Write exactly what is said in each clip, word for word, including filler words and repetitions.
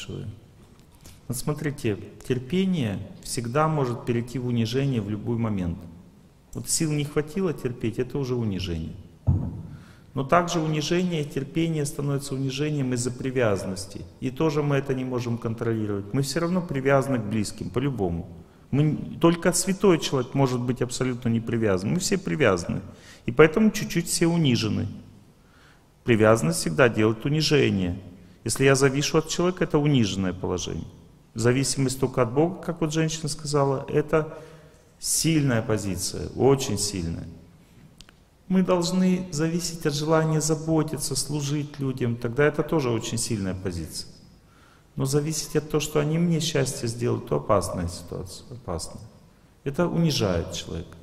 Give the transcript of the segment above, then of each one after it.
большое. Вот смотрите, терпение всегда может перейти в унижение в любой момент. Вот сил не хватило терпеть, это уже унижение. Но также унижение и терпение становится унижением из-за привязанности. И тоже мы это не можем контролировать. Мы все равно привязаны к близким, по-любому. Мы, только святой человек может быть абсолютно не привязан. Мы все привязаны. И поэтому чуть-чуть все унижены. Привязанность всегда делает унижение. Если я завишу от человека, это униженное положение. Зависимость только от Бога, как вот женщина сказала, это сильная позиция, очень сильная. Мы должны зависеть от желания заботиться, служить людям, тогда это тоже очень сильная позиция. Но зависеть от того, что они мне счастье сделают, то опасная ситуация, опасная. Это унижает человека.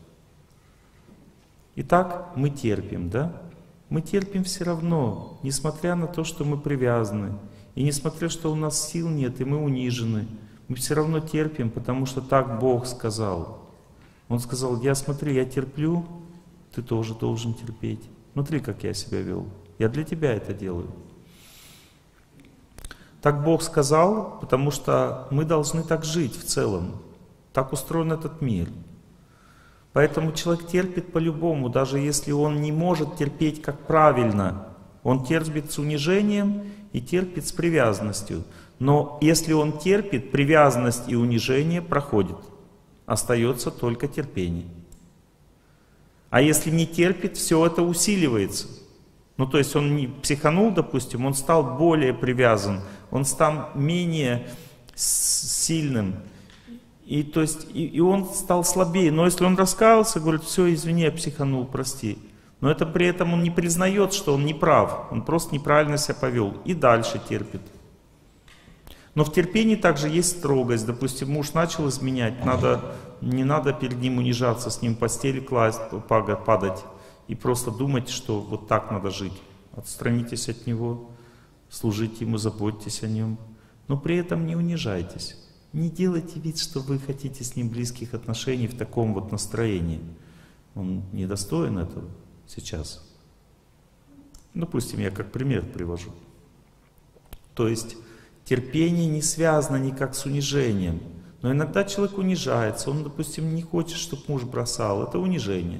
Итак, мы терпим, да? Мы терпим все равно, несмотря на то, что мы привязаны. И несмотря, что у нас сил нет, и мы унижены. Мы все равно терпим, потому что так Бог сказал. Он сказал, я смотри, я терплю, ты тоже должен терпеть. Смотри, как я себя вел. Я для тебя это делаю. Так Бог сказал, потому что мы должны так жить в целом. Так устроен этот мир. Поэтому человек терпит по-любому, даже если он не может терпеть как правильно. Он терпит с унижением и терпит с привязанностью. Но если он терпит, привязанность и унижение проходит. Остается только терпение. А если не терпит, все это усиливается. Ну то есть он не психанул, допустим, он стал более привязан, он стал менее сильным. И, то есть, и, и он стал слабее. Но если он раскаялся, говорит, все, извини, я психанул, прости. Но это при этом он не признает, что он не прав. Он просто неправильно себя повел. И дальше терпит. Но в терпении также есть строгость. Допустим, муж начал изменять, надо, не надо перед ним унижаться, с ним в постели класть, падать. И просто думать, что вот так надо жить. Отстранитесь от него, служите ему, заботьтесь о нем. Но при этом не унижайтесь. Не делайте вид, что вы хотите с ним близких отношений в таком вот настроении. Он недостоин этого сейчас. Допустим, я как пример привожу. То есть терпение не связано никак с унижением. Но иногда человек унижается, он, допустим, не хочет, чтобы муж бросал. Это унижение.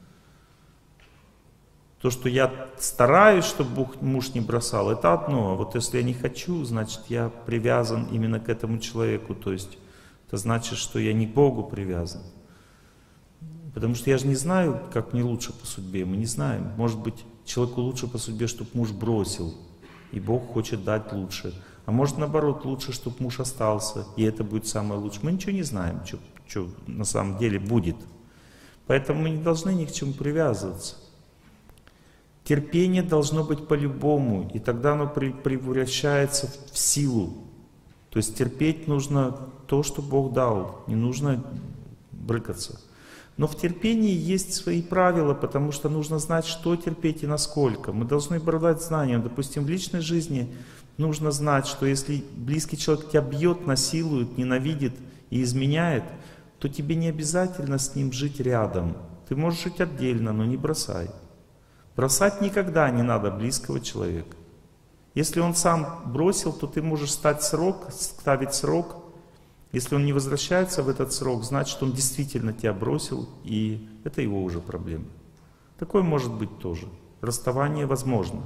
То, что я стараюсь, чтобы муж не бросал, это одно. А вот если я не хочу, значит, я привязан именно к этому человеку. То есть это значит, что я не к Богу привязан. Потому что я же не знаю, как мне лучше по судьбе. Мы не знаем. Может быть, человеку лучше по судьбе, чтобы муж бросил. И Бог хочет дать лучше. А может, наоборот, лучше, чтобы муж остался. И это будет самое лучшее. Мы ничего не знаем, что, что на самом деле будет. Поэтому мы не должны ни к чему привязываться. Терпение должно быть по-любому, и тогда оно превращается в силу. То есть терпеть нужно то, что Бог дал, не нужно брыкаться. Но в терпении есть свои правила, потому что нужно знать, что терпеть и насколько. Мы должны обладать знанием. Допустим, в личной жизни нужно знать, что если близкий человек тебя бьет, насилует, ненавидит и изменяет, то тебе не обязательно с ним жить рядом. Ты можешь жить отдельно, но не бросай. Бросать никогда не надо близкого человека. Если он сам бросил, то ты можешь стать срок, ставить срок. Если он не возвращается в этот срок, значит, он действительно тебя бросил, и это его уже проблема. Такое может быть тоже. Расставание возможно.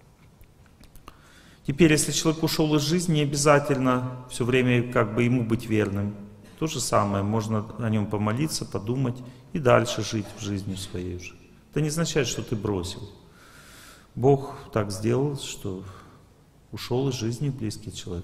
Теперь, если человек ушел из жизни, не обязательно все время как бы ему быть верным. То же самое, можно о нем помолиться, подумать и дальше жить в жизни своей уже. Это не означает, что ты бросил. Бог так сделал, что ушел из жизни близкий человек.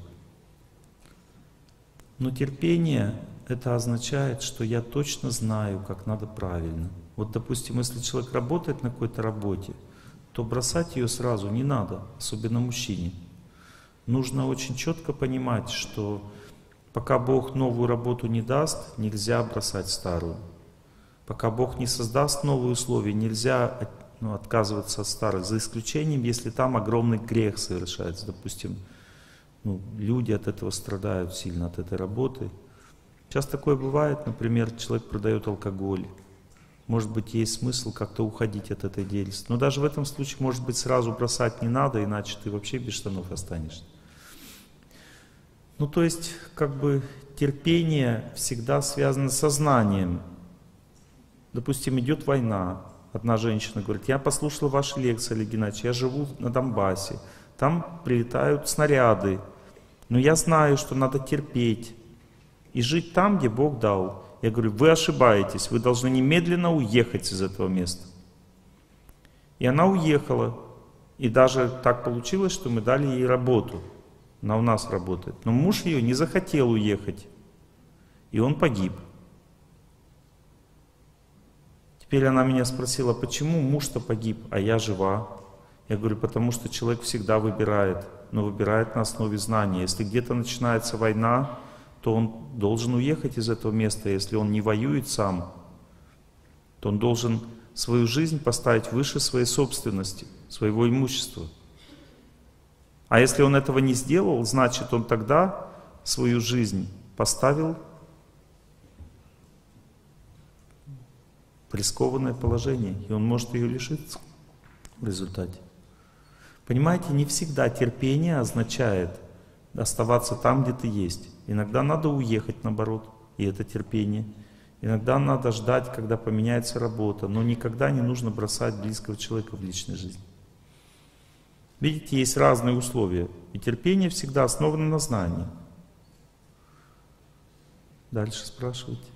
Но терпение, это означает, что я точно знаю, как надо правильно. Вот, допустим, если человек работает на какой-то работе, то бросать ее сразу не надо, особенно мужчине. Нужно очень четко понимать, что пока Бог новую работу не даст, нельзя бросать старую. Пока Бог не создаст новые условия, нельзя ну, отказываться от старых, за исключением, если там огромный грех совершается. Допустим, ну, люди от этого страдают сильно, от этой работы. Сейчас такое бывает, например, человек продает алкоголь. Может быть, есть смысл как-то уходить от этой деятельности. Но даже в этом случае, может быть, сразу бросать не надо, иначе ты вообще без штанов останешься. Ну, то есть, как бы, терпение всегда связано с сознанием. Допустим, идет война. Одна женщина говорит: я послушала ваши лекции, Олег Геннадьевич, я живу на Донбассе. Там прилетают снаряды. Но я знаю, что надо терпеть и жить там, где Бог дал. Я говорю: вы ошибаетесь, вы должны немедленно уехать из этого места. И она уехала. И даже так получилось, что мы дали ей работу. Она у нас работает. Но муж ее не захотел уехать. И он погиб. Теперь она меня спросила: почему муж-то погиб, а я жива? Я говорю: потому что человек всегда выбирает, но выбирает на основе знания. Если где-то начинается война, то он должен уехать из этого места. Если он не воюет сам, то он должен свою жизнь поставить выше своей собственности, своего имущества. А если он этого не сделал, значит, он тогда свою жизнь поставил в рискованное положение, и он может ее лишиться в результате. Понимаете, не всегда терпение означает оставаться там, где ты есть. Иногда надо уехать, наоборот, и это терпение. Иногда надо ждать, когда поменяется работа, но никогда не нужно бросать близкого человека в личной жизни. Видите, есть разные условия, и терпение всегда основано на знании. Дальше спрашивайте.